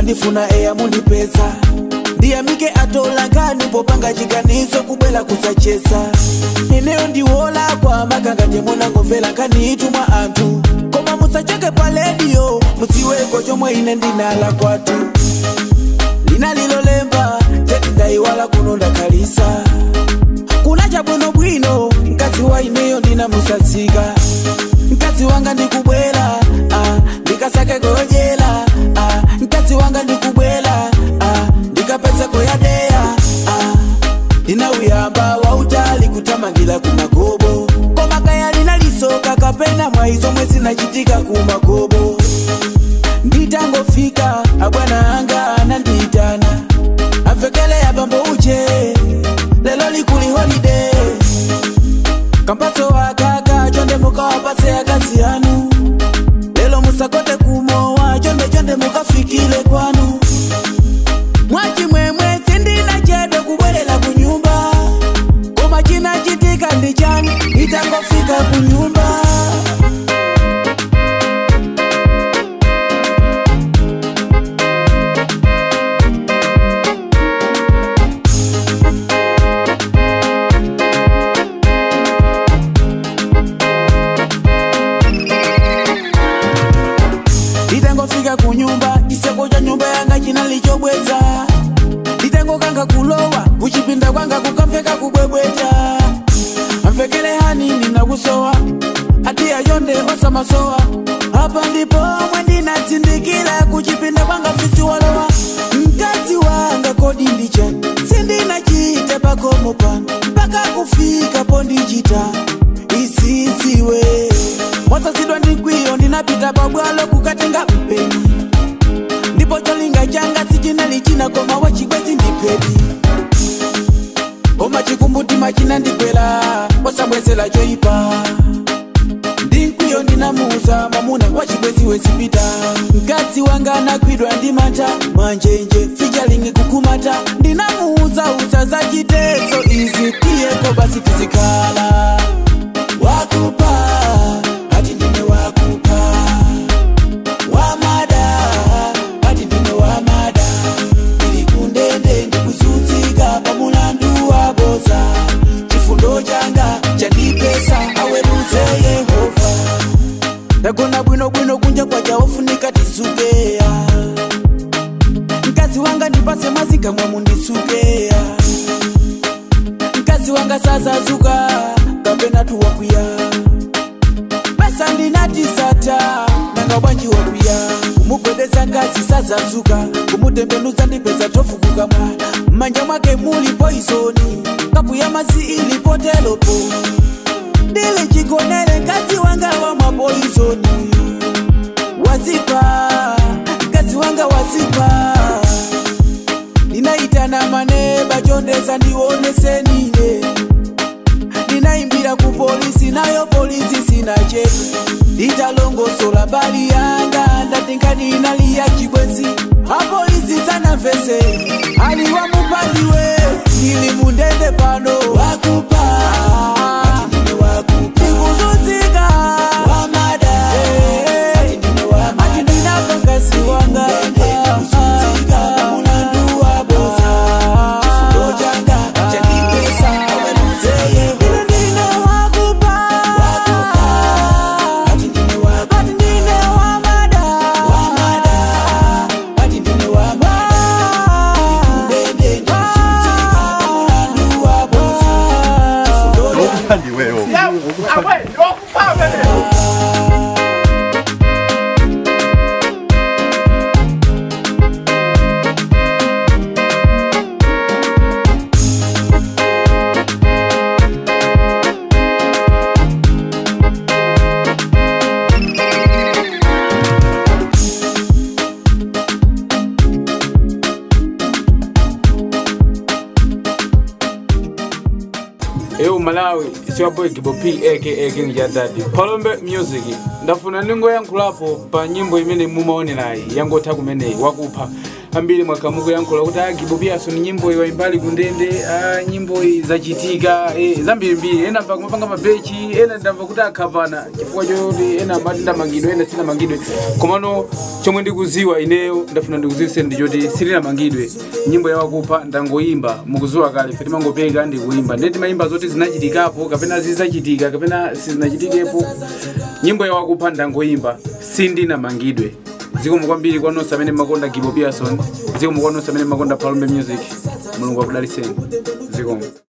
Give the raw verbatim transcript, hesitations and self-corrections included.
ndifuna eya mundipesa ndiyamike atola nkani popanga chiganizo kubwela kusachesa eneo ndiwola kwa makanga temona ngomvela nkani itumwa anthu koma musacheke pa radio musiweko chomwe ine ndinala kwatu lina lilolemba cheti ndaiwala kuno ndakhalisa kuna chabwino bwino mkazi wa ineyo ndina musatsika mkazi wanga ndikubwela ah, ndikasake kojela ah, mkazi wanga ndikubwela ah, ndikapesa koyadea ah, ndina uyamba wautali kutamangila kumagobo koma kaya lina lisoka kapena mwaizo mwezi nachitika kumagobo nditangofika abwana anga ananditana amvekele ya bambo uje lelo likuli holiday kampaso wakaka chonde muka wapase ya kazi yanu lelo musakote kumowa chonde chonde muka fikile kwanu mwachi mwemwe sindina chede kubwelela kunyumba kuma china chitika ndichani itangofika kunyumba kunyumba iseko cha nyumba yanga chinalichobweza litengo kanga kulowa kuchipinda kwanga kukamveka kubwebweta amvekele hani ninakusowa hati ya yonde osa masowa hapa ndipo mwendina tsindikila kuchipinda kwanga fisi walowa mkazi wanga kodi ndicha sindina chite pako mopana mpaka kufika pondi chita isisiwe mwasa sidwa ndikwiyo ndinapita babwalo kukatenga mpeni ndipo cholinga changa sichinali china koma wachikwezi ndipedi oma chikumbuti machina ndikwela osabwezela choipa ndinkwiyo ndinamuza mamuna wachikwezi wezipita mkazi wanga anakwidwa ndimata manjenje fichalingi kukumata ndinamuza usaza chiteso izitiyeko basi tizikala wakupa hati ndine wakupa wamada hati ndine wamada ili kundende ndikusutsika pamulandu waboza chifundo changa chandipesa aweruze Yehova ndagona bwino bwino kunja kwa jaofunika tizukea mkazi wanga ndipase mazika mwamu ndisukea mkazi wanga sasa zuka kapena tuwakuya pesa ndinatisata nanga banji wakuya kumugwedeza ngazi sasa zuka kumutembenuza ndipesa tofukuka mwa manja mwake muli poisoni kapuya mazi ili potelopo ndile chikonele kazi wanga wa mapoisoni wazipa kazi wanga wazipa ninaitana maneba chondeza ndionesenine ninaimbira ku polisi nayo polisi sinache italongosola bali yanga ndatingani inalia chibwezi apolisi sana mfese aliwa mupaliwe ili mundende pano wakupa atindine wakupa nikuzuzika wamada atindine wamada atindina kankasi wanga nikuzuzika pamulandu waboza chifundo changa chandipesa aweruze Yehova ndine wakupa wakupa atindine wakupa atindine wamada wamada atindine wamada nikundende nikuzuzika pamulandu waboza chifundo changa ndiweyo awe wakupa wewe Yo Malawi, it's your boy Kibo P aka King Jadadi. Kolombe music. Ndafuna ningo yankulapo pa nyimbo imene mumaone nayi yango takumene wakupa. ambiri mwakamuko yankula kuti Gibo Pearson nyimbo iwa imbali kundende ah nyimbo zachitika eh zambiri mbiri ena mva kumapanga mabechi ena ndamva kuti akhavana chifukwa choti ena matinda mangidwe ena sina mangidwe komano chomwe ndikuziwa ineyo ndafuna ndikuzise ndichoti sirina mangidwe nyimbo yawakupa ndangoimba mukuzuwa kale feti mangopeka ndikuimba ndeti maimba zoti zinachitikapo kapena zizachitika kapena sizinachitikepo nyimbo yawakupa ndangoimba sindina mangidwe ziko mukwambiri kwa nonse amene makonda Gibo Pearson ziko mukwanosa amene makonda Palombe Music mulungu akudaliseni ziko